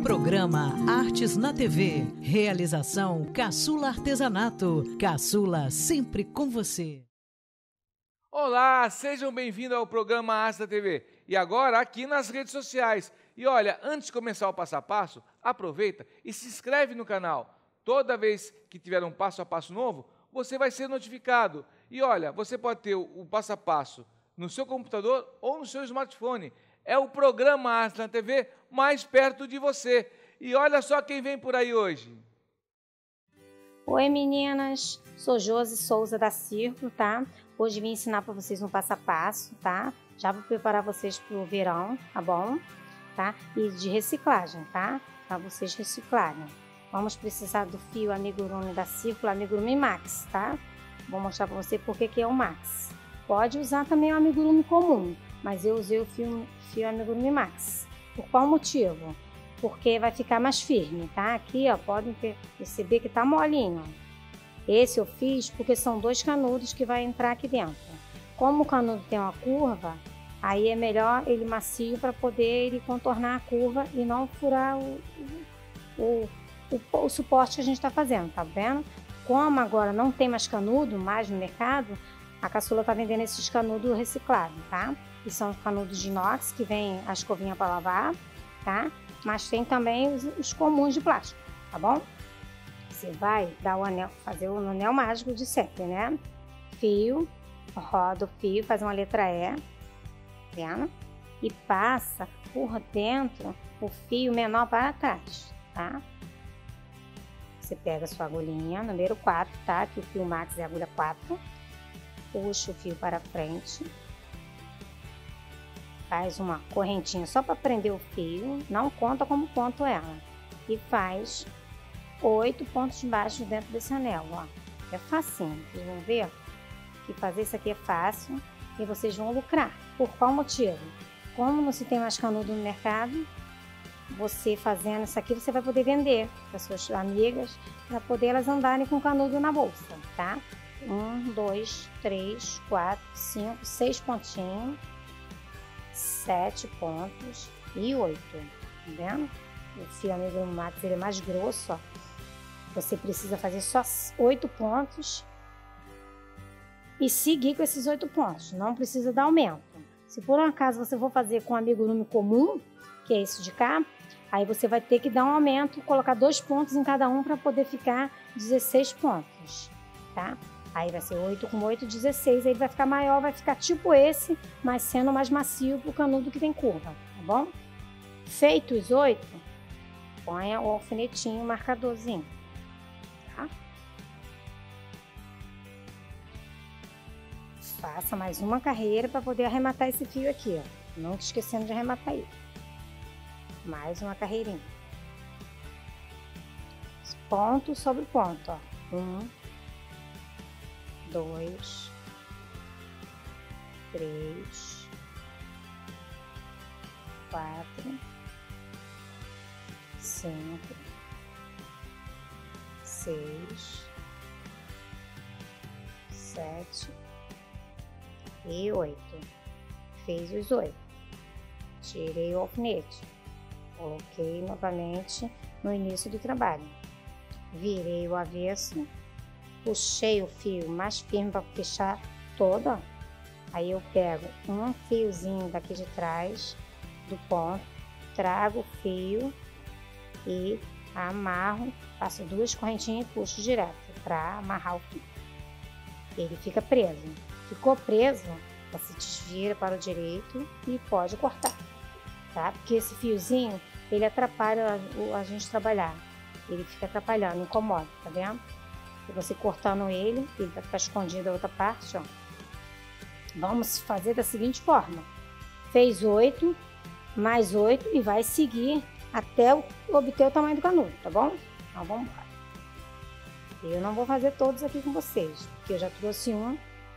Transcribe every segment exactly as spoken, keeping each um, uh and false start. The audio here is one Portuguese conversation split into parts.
Programa Artes na T V. Realização Caçula Artesanato. Caçula sempre com você. Olá, sejam bem-vindos ao programa Artes na T V. E agora aqui nas redes sociais. E olha, antes de começar o passo a passo, aproveita e se inscreve no canal. Toda vez que tiver um passo a passo novo, você vai ser notificado. E olha, você pode ter o passo a passo no seu computador ou no seu smartphone. É o programa Artes na T V mais perto de você. E olha só quem vem por aí hoje. Oi meninas, sou Josi Souza da Círculo, tá? Hoje vim ensinar para vocês um passo a passo, tá? Já vou preparar vocês para o verão, tá bom? Tá? E de reciclagem, tá? Para vocês reciclarem. Vamos precisar do fio amigurumi da Círculo, amigurumi Max, tá? Vou mostrar para você porque que é o Max. Pode usar também o amigurumi comum, mas eu usei o fio, fio amigurumi Max. Por qual motivo? Porque vai ficar mais firme, tá? Aqui, ó, podem perceber que tá molinho. Esse eu fiz porque são dois canudos que vai entrar aqui dentro. Como o canudo tem uma curva, aí é melhor ele macio para poder ele contornar a curva e não furar o, o, o, o suporte que a gente está fazendo, tá vendo? Como agora não tem mais canudo mais no mercado, a Caçula tá vendendo esses canudos reciclados, tá? E são canudos de inox que vem a escovinha para lavar, tá? Mas tem também os, os comuns de plástico, tá bom? Você vai dar o anel, fazer o anel mágico de sempre, né? Fio, roda o fio, faz uma letra E, vendo? E passa por dentro o fio menor para trás, tá? Você pega a sua agulhinha, número quatro, tá? Que o fio Max é a agulha quatro. Puxa o fio para frente. Faz uma correntinha só para prender o fio, não conta como ponto ela. E faz oito pontos baixos dentro desse anel, ó. É facinho, vocês vão ver que fazer isso aqui é fácil e vocês vão lucrar. Por qual motivo? Como não se tem mais canudo no mercado, você fazendo isso aqui, você vai poder vender para suas amigas, para poder elas andarem com canudo na bolsa, tá? Um, dois, três, quatro, cinco, seis pontinhos, sete pontos e oito, tá vendo? O fio amigurumi Max ele é mais grosso, ó. Você precisa fazer só oito pontos e seguir com esses oito pontos, não precisa dar aumento. Se por um acaso você for fazer com amigurumi comum, que é esse de cá, aí você vai ter que dar um aumento, colocar dois pontos em cada um para poder ficar dezesseis pontos, tá? Aí vai ser oito com oito, dezesseis, aí vai ficar maior, vai ficar tipo esse, mas sendo mais macio pro canudo que tem curva, tá bom? Feito os oito, ponha o alfinetinho, o marcadorzinho, tá? Faça mais uma carreira para poder arrematar esse fio aqui, ó. Não esquecendo de arrematar ele. Mais uma carreirinha. Ponto sobre ponto, ó. Um, dois, três, quatro, cinco, seis, sete e oito. Fiz os oito. Tirei o alfinete. Coloquei novamente no início do trabalho. Virei o avesso. Puxei o fio mais firme para fechar toda. Aí eu pego um fiozinho daqui de trás do ponto, trago o fio e amarro, faço duas correntinhas e puxo direto para amarrar o fio. Ele fica preso. Ficou preso, você desvira para o direito e pode cortar, tá? Porque esse fiozinho, ele atrapalha a, a gente trabalhar. Ele fica atrapalhando, incomoda, tá vendo? E você cortando ele, ele vai ficar escondido a outra parte, ó. Vamos fazer da seguinte forma. Fez oito, mais oito e vai seguir até o, obter o tamanho do canudo, tá bom? Então vamos embora. Eu não vou fazer todos aqui com vocês, porque eu já trouxe um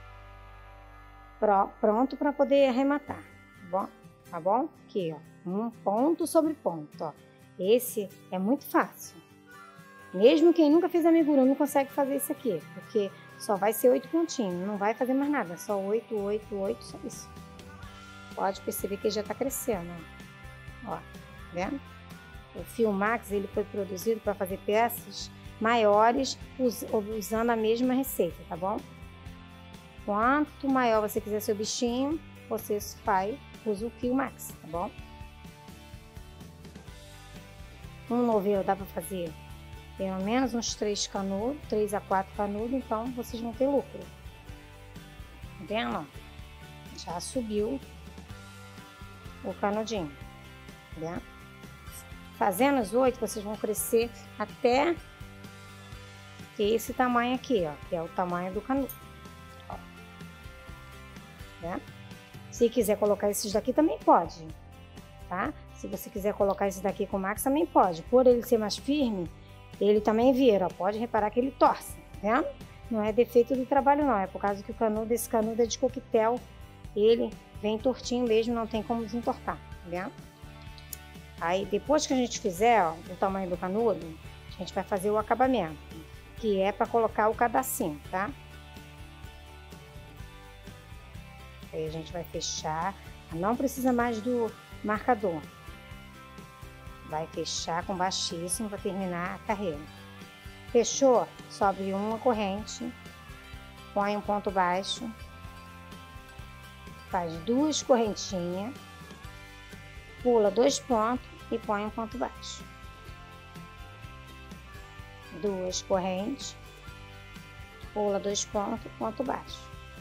pronto para poder arrematar, tá bom? Tá bom? Aqui, ó, um ponto sobre ponto, ó. Esse é muito fácil. Mesmo quem nunca fez amigurumi consegue fazer isso aqui, porque só vai ser oito pontinhos, não vai fazer mais nada, só oito, oito, oito, só isso. Pode perceber que ele já tá crescendo, ó, ó, tá vendo? O fio Max, ele foi produzido para fazer peças maiores us, usando a mesma receita, tá bom? Quanto maior você quiser seu bichinho, você faz, usa o fio Max, tá bom? Um novelo dá para fazer pelo menos uns três canudos, três a quatro canudos, então vocês vão ter lucro. Tá vendo? Já subiu o canudinho, tá vendo? Fazendo os oito, vocês vão crescer até esse tamanho aqui, ó, que é o tamanho do canudo. Ó. Né? Se quiser colocar esses daqui também pode, tá? Se você quiser colocar esse daqui com o Max também pode. Por ele ser mais firme, ele também vira, ó. Pode reparar que ele torce, tá vendo? Não é defeito do trabalho não, é por causa que o canudo, esse canudo é de coquetel, ele vem tortinho mesmo, não tem como desentortar, tá vendo? Aí depois que a gente fizer, ó, o tamanho do canudo, a gente vai fazer o acabamento, que é para colocar o cadacinho, tá? Aí a gente vai fechar, não precisa mais do marcador. Vai fechar com baixíssimo para terminar a carreira. Fechou? Sobe uma corrente, põe um ponto baixo, faz duas correntinhas, pula dois pontos e põe um ponto baixo. Duas correntes, pula dois pontos, ponto baixo.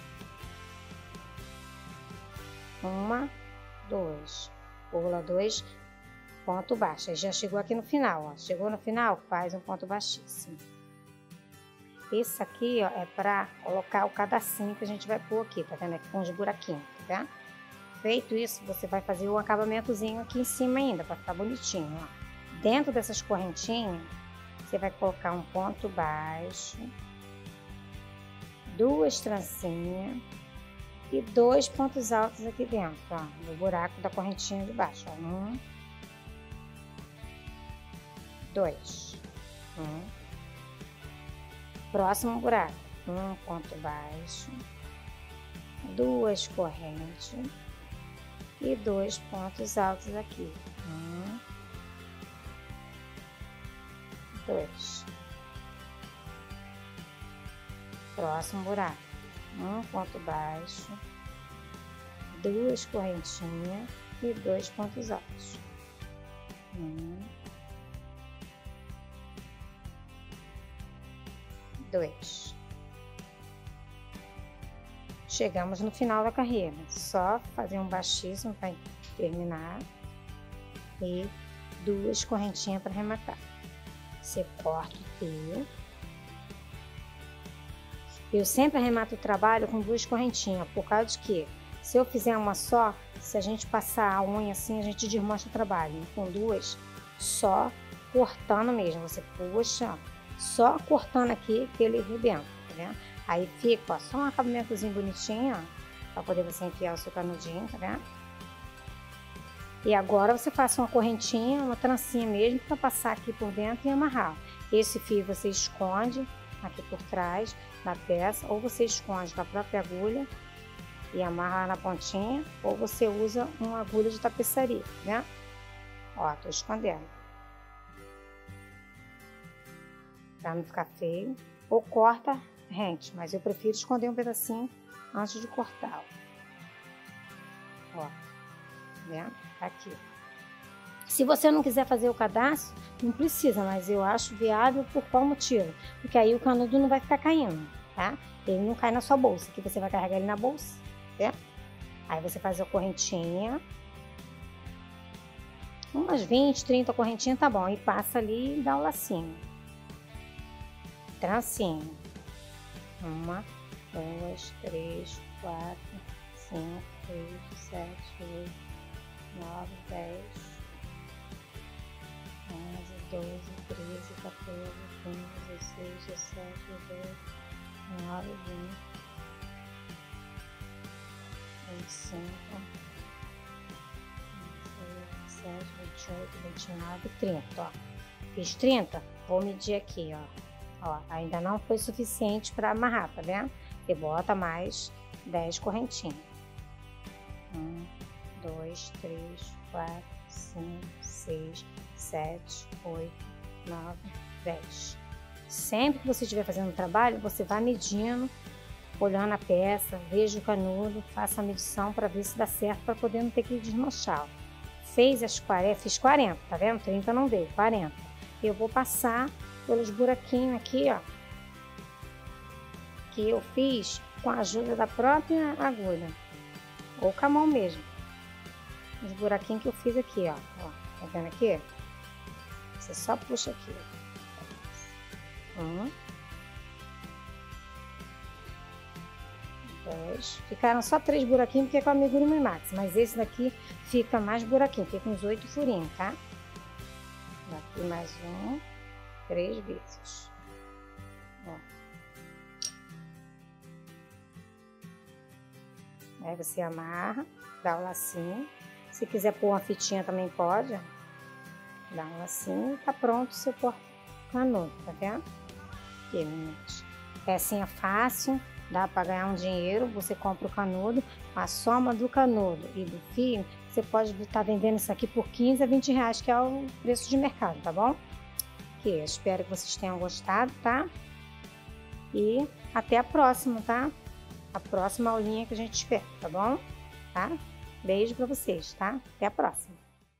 Uma, dois, pula dois, ponto baixo. Aí já chegou aqui no final, ó. Chegou no final, faz um ponto baixíssimo. Esse aqui, ó, é para colocar o cadacinho que a gente vai pôr aqui, tá vendo? Aqui com os buraquinhos, tá? Feito isso, você vai fazer o acabamentozinho aqui em cima ainda, para ficar bonitinho, ó. Dentro dessas correntinhas, você vai colocar um ponto baixo, duas trancinhas e dois pontos altos aqui dentro, ó, no buraco da correntinha de baixo, ó. Um, dois, um. Próximo buraco, um ponto baixo, duas correntes e dois pontos altos aqui. Um, dois. Próximo buraco, um ponto baixo, duas correntinhas e dois pontos altos. Um, dois. Chegamos no final da carreira, só fazer um baixíssimo para terminar e duas correntinhas para arrematar. Você corta o fio. Eu sempre arremato o trabalho com duas correntinhas, por causa de que se eu fizer uma só, se a gente passar a unha assim, a gente desmancha o trabalho. E com duas, só cortando mesmo, você puxa, só cortando aqui que ele arrebenta, tá vendo? Aí fica, ó, só um acabamentozinho bonitinho, ó, para poder você enfiar o seu canudinho, tá vendo? E agora você faça uma correntinha, uma trancinha mesmo, para passar aqui por dentro e amarrar. Esse fio você esconde aqui por trás da peça, ou você esconde da própria agulha e amarra na pontinha, ou você usa uma agulha de tapeçaria, né? Ó, tô escondendo. Pra não ficar feio. Ou corta rente, mas eu prefiro esconder um pedacinho antes de cortar. Ó, né? Aqui. Se você não quiser fazer o cadastro, não precisa, mas eu acho viável por qual motivo? Porque aí o canudo não vai ficar caindo, tá? Ele não cai na sua bolsa, que você vai carregar ele na bolsa, né? Aí você faz a correntinha, umas vinte, trinta correntinhas tá bom, e passa ali e dá o lacinho. Trancinho. Uma, duas, três, quatro, cinco, seis, sete, oito, nove, dez, onze, doze, treze, quatorze, quinze, dezesseis, dezessete, dezoito, dezenove, vinte, vinte e cinco, vinte e seis, vinte e sete, vinte e oito, vinte e nove, trinta, ó. Fiz trinta, vou medir aqui, ó. Ó, ainda não foi suficiente para amarrar, tá vendo? Você bota mais dez correntinhas. Um, dois, três, quatro, cinco, seis, sete, oito, nove, dez. Sempre que você estiver fazendo o trabalho, você vai medindo, olhando a peça, veja o canudo, faça a medição para ver se dá certo, para poder não ter que desmanchar. Fez as quarenta, fiz quarenta, tá vendo? trinta não deu, quarenta. Eu vou passar pelos buraquinhos aqui, ó, que eu fiz com a ajuda da própria agulha, ou com a mão mesmo. Os buraquinhos que eu fiz aqui, ó, ó, tá vendo aqui? Você só puxa aqui. Um, dois. Ficaram só três buraquinhos porque é com a amigurumi max, mas esse daqui fica mais buraquinho, fica uns oito furinhos, tá? Aqui mais um, três vezes. Ó. Aí você amarra, dá o lacinho. Se quiser pôr uma fitinha também pode, ó. Dá um lacinho e tá pronto o seu porta-canudo, tá vendo? Aqui, meninas. Pecinha fácil, dá para ganhar um dinheiro. Você compra o canudo, a soma do canudo e do fio, você pode estar vendendo isso aqui por quinze a vinte reais, que é o preço de mercado, tá bom? Que espero que vocês tenham gostado, tá? E até a próxima, tá? A próxima aulinha que a gente tiver, tá bom? Tá? Beijo pra vocês, tá? Até a próxima.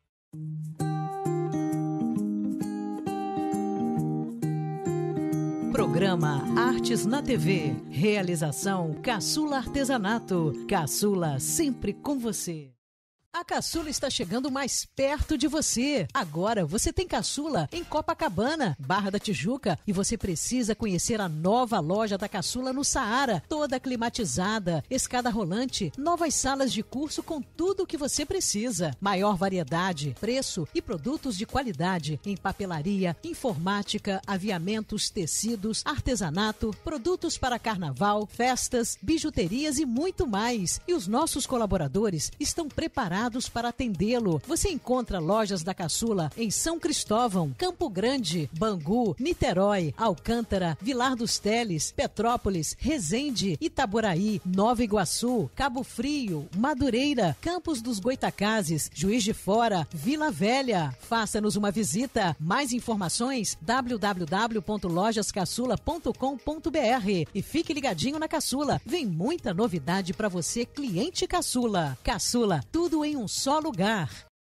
Programa Artes na T V. Realização Caçula Artesanato. Caçula sempre com você. A Caçula está chegando mais perto de você. Agora você tem Caçula em Copacabana, Barra da Tijuca, e você precisa conhecer a nova loja da Caçula no Saara, toda climatizada, escada rolante, novas salas de curso com tudo o que você precisa. Maior variedade, preço e produtos de qualidade em papelaria, informática, aviamentos, tecidos, artesanato, produtos para carnaval, festas, bijuterias e muito mais. E os nossos colaboradores estão preparados para atendê-lo. Você encontra lojas da Caçula em São Cristóvão, Campo Grande, Bangu, Niterói, Alcântara, Vilar dos Teles, Petrópolis, Resende, Itaboraí, Nova Iguaçu, Cabo Frio, Madureira, Campos dos Goitacazes, Juiz de Fora, Vila Velha. Faça-nos uma visita. Mais informações w w w ponto lojas caçula ponto com ponto b r e fique ligadinho na Caçula. Vem muita novidade para você, cliente Caçula. Caçula, tudo em um só lugar.